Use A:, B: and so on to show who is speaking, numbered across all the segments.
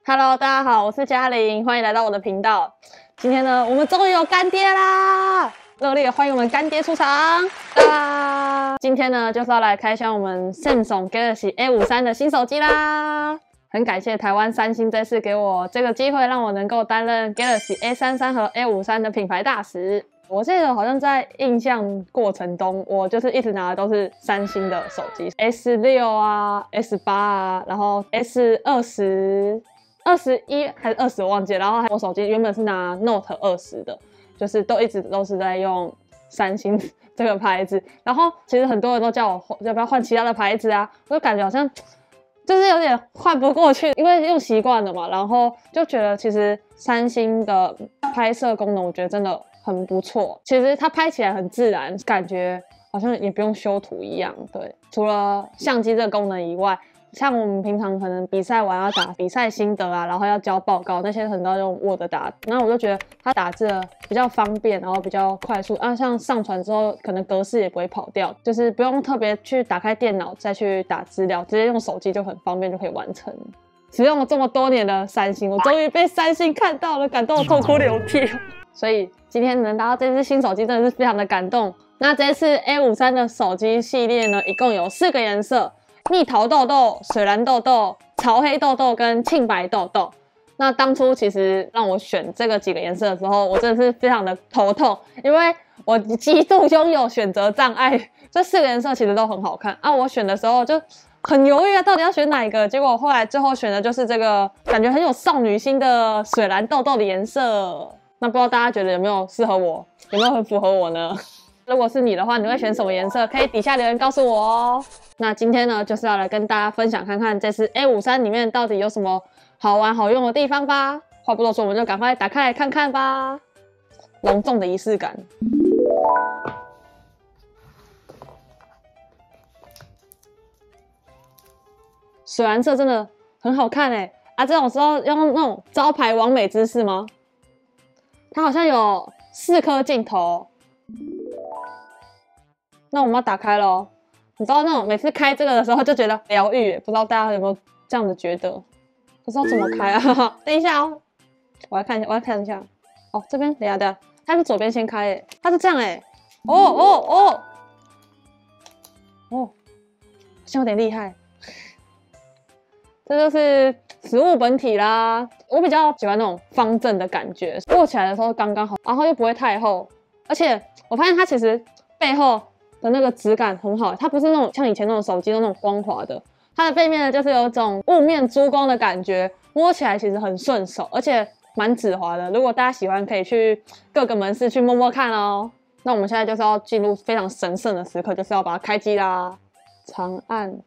A: Hello， 大家好，我是嘉玲，欢迎来到我的频道。今天呢，我们终于有干爹啦！热烈欢迎我们干爹出场！今天呢，就是要来开箱我们 Samsung Galaxy A53 的新手机啦。很感谢台湾三星这次给我这个机会，让我能够担任 Galaxy A33 和 A53 的品牌大使。我记得好像在印象过程中，我就是一直拿的都是三星的手机 ，S6 啊、S8 啊，然后 S20、21还是20我忘记了。然后我手机原本是拿 Note 20的，就是一直都是在用三星这个牌子。然后其实很多人都叫我要不要换其他的牌子啊，我就感觉好像就是有点换不过去，因为用习惯了嘛。然后就觉得其实三星的拍摄功能，我觉得真的很不错。其实它拍起来很自然，感觉好像也不用修图一样。对，除了相机这个功能以外，像我们平常可能比赛完要打比赛心得啊，然后要交报告，那些很多用 Word 打，然后我就觉得它打字比较方便，然后比较快速啊。像上传之后，可能格式也不会跑掉，就是不用特别去打开电脑再去打资料，直接用手机就很方便就可以完成。使用了这么多年的三星，我终于被三星看到了，感动得痛哭流涕。所以今天能拿到这支新手机真的是非常的感动。那这次 A53 的手机系列呢，一共有4个颜色。蜜桃豆豆、水蓝豆豆、潮黑豆豆跟沁白豆豆。那当初其实让我选这个几个颜色的时候，我真的是非常的头痛，因为我极度拥有选择障碍。这4个颜色其实都很好看啊，我选的时候就很犹豫啊，到底要选哪一个？结果后来最后选的就是这个感觉很有少女心的水蓝豆豆的颜色。那不知道大家觉得有没有适合我，有没有很符合我呢？如果是你的话，你会选什么颜色？可以底下留言告诉我哦。那今天呢，就是要来跟大家分享看看这次 A53 里面到底有什么好玩好用的地方吧。话不多说，我们就赶快打开来看看吧。隆重的仪式感。水蓝色真的很好看欸。啊，这种时候要用那种招牌完美姿势吗？它好像有4颗镜头。那我们要打开咯。你知道那种每次开这个的时候就觉得疗愈，不知道大家有没有这样的觉得？不知道怎么开啊？等一下哦，我来看一下。哦，这边等一下，它是左边先开诶，它是这样诶。哦，好像有点厉害。这就是食物本体啦。我比较喜欢那种方正的感觉，握起来的时候刚刚好，然后又不会太厚，而且我发现它其实背后的那个质感很好，它不是那种像以前那种手机的那种光滑的，它的背面呢就是有种雾面珠光的感觉，摸起来其实很顺手，而且蛮指滑的。如果大家喜欢，可以去各个门市去摸摸看哦。那我们现在就是要进入非常神圣的时刻，就是要把它开机啦。长按，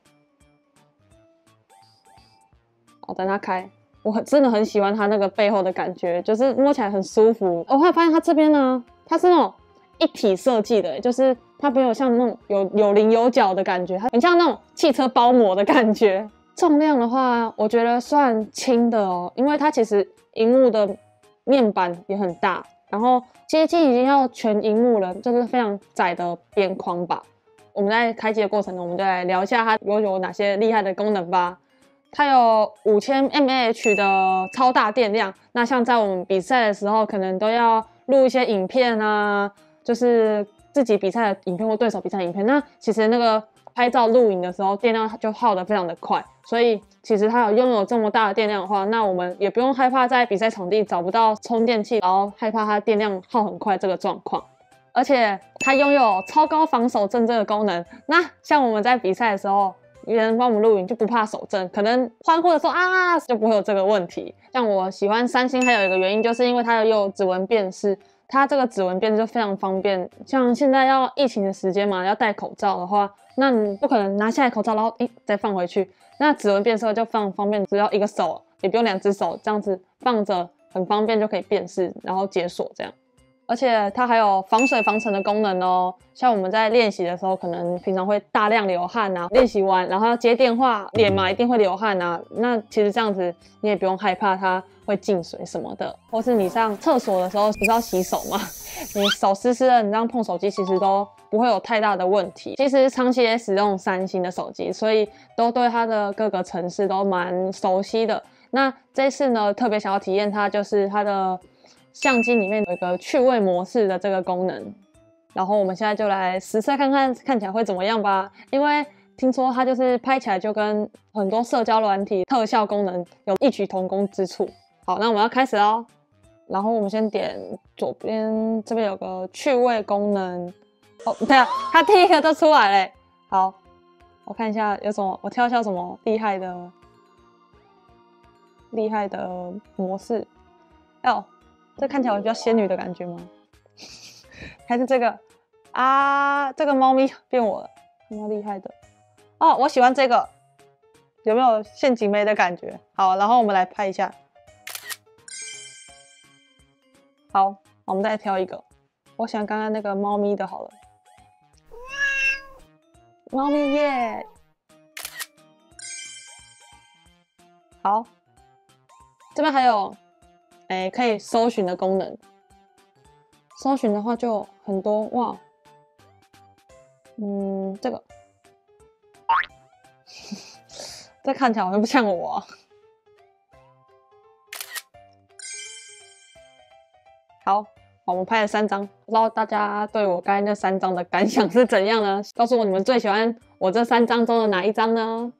A: 好，等它开。我真的很喜欢它那个背后的感觉，就是摸起来很舒服。我还发现它这边呢，它是那种一体设计的，就是它没有像那种有棱有角的感觉，它很像那种汽车包膜的感觉。重量的话，我觉得算轻的哦，因为它其实萤幕的面板也很大，然后接近已经要全萤幕了，就是非常窄的边框吧。我们在开机的过程中，我们就来聊一下它有哪些厉害的功能吧。它有5000 mAh 的超大电量，那像在我们比赛的时候，可能都要录一些影片啊，就是自己比赛的影片或对手比赛的影片，那其实那个拍照录影的时候，电量就耗得非常的快，所以其实它拥有这么大的电量的话，那我们也不用害怕在比赛场地找不到充电器，然后害怕它电量耗很快这个状况。而且它拥有超高防手震这个功能，那像我们在比赛的时候，有人帮我们录影就不怕手震，可能欢呼的时候啊就不会有这个问题。像我喜欢三星还有一个原因，就是因为它有指纹辨识，它这个指纹辨识就非常方便。像现在要疫情的时间嘛，要戴口罩的话，那你不可能拿下来口罩然后再放回去，那指纹辨识就非常方便，只要一个手，也不用2只手，这样子放着很方便就可以辨识，然后解锁这样。而且它还有防水防尘的功能哦，像我们在练习的时候，可能平常会大量流汗啊，练习完然后要接电话，脸嘛一定会流汗啊，那其实这样子你也不用害怕它会进水什么的，或是你上厕所的时候不是要洗手吗？你手湿湿的，你这样碰手机其实都不会有太大的问题。其实长期也使用三星的手机，所以都对它的各个程式都蛮熟悉的。 那这一次呢，特别想要体验它，就是它的相机里面有一个趣味模式的这个功能。然后我们现在就来实测看看，看起来会怎么样吧。因为听说它就是拍起来就跟很多社交软体特效功能有异曲同工之处。好，那我们要开始咯。然后我们先点左边这边有个趣味功能。哦，对啊，它第一个就出来了。好，我看一下有什么，我挑一下什么厉害的模式。哦，这看起来比较仙女的感觉吗？还是这个啊？这个猫咪变我了，有没有厉害的？哦，我喜欢这个，有没有陷阱妹的感觉？好，然后我们来拍一下。好，我们再挑一个。我喜欢刚刚那个猫咪的，好了。猫咪耶！好，这边还有，可以搜寻的功能。搜寻的话就很多哇。这个，这看起来好像不像我啊。好，我们拍了3张，不知道大家对我刚才那3张的感想是怎样呢？告诉我你们最喜欢我这3张中的哪一张呢？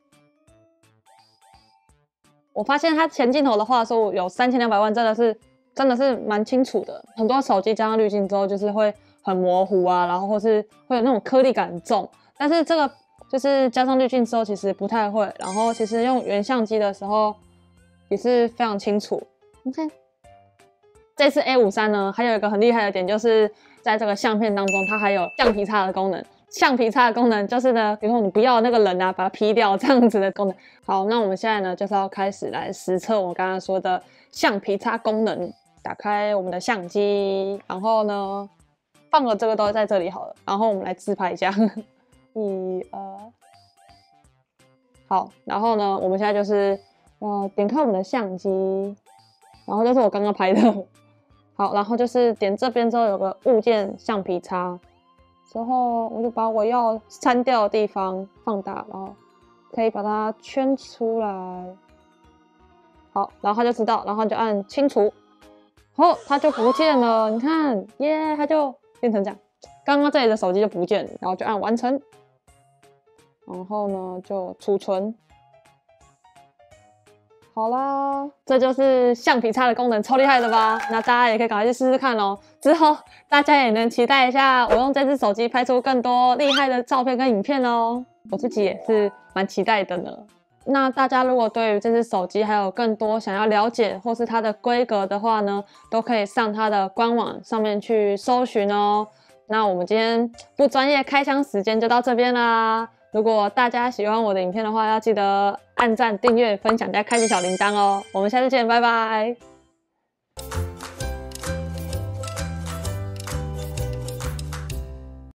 A: 我发现它前镜头的画素有3200万，真的是蛮清楚的。很多手机加上滤镜之后，就是会很模糊啊，然后或是会有那种颗粒感很重。但是这个就是加上滤镜之后，其实不太会。然后其实用原相机的时候也是非常清楚。你看。这次 A53 呢，还有一个很厉害的点，就是在这个相片当中，它还有橡皮擦的功能。橡皮擦的功能就是呢，比如说你不要那个人啊，把它 P 掉这样子的功能。好，那我们现在呢，就是要开始来实测我刚刚说的橡皮擦功能。打开我们的相机，然后呢，放了这个都在这里好了。然后我们来自拍一下，1、2，好，然后呢，我们现在就是点开我们的相机，然后就是我刚刚拍的。好，然后就是点这边之后有个物件橡皮擦，之后我就把我要删掉的地方放大，然后可以把它圈出来。好，然后它就知道，然后就按清除，然后它就不见了。你看，耶，它就变成这样。刚刚这里的手机就不见了，然后就按完成，然后呢就储存。好啦，这就是橡皮擦的功能，超厉害的吧？那大家也可以赶快去试试看咯。之后大家也能期待一下，我用这只手机拍出更多厉害的照片跟影片哦。我自己也是蛮期待的呢。那大家如果对于这只手机还有更多想要了解，或是它的规格的话呢，都可以上它的官网上面去搜寻哦。那我们今天不专业开箱时间就到这边啦。如果大家喜欢我的影片的话，要记得按赞、订阅、分享加开启小铃铛哦。我们下次见，拜拜。